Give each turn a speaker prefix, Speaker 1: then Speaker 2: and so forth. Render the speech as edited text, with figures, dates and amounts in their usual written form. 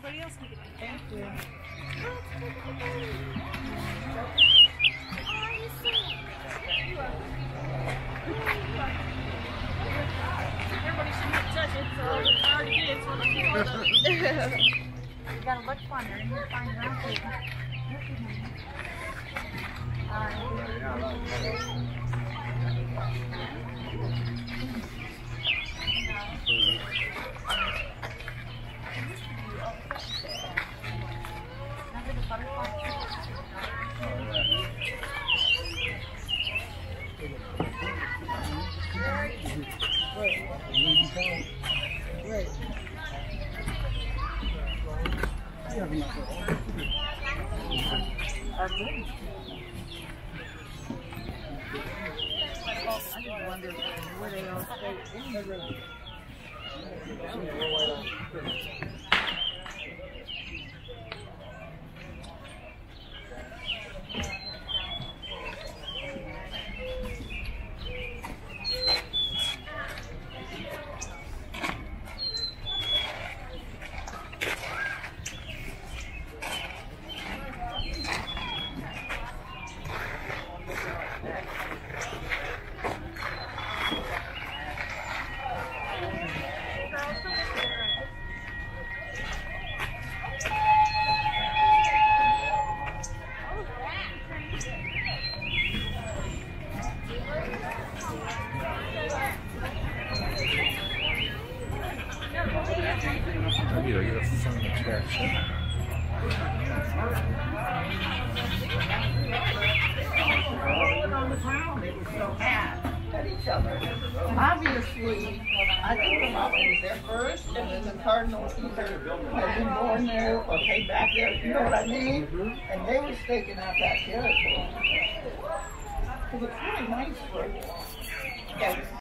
Speaker 1: Everybody else can get it.
Speaker 2: Thank you.
Speaker 1: Everybody shouldn't touch it, so it's hard to get it. So let's hold up. You gotta look fun. You're gonna find around for I just wonder where they all stay in the room. Obviously, I think the mama was there first, and then the cardinals either had been born there or came back there, you know what I mean? And they were staking out that territory. Because it's really nice for, yeah, this is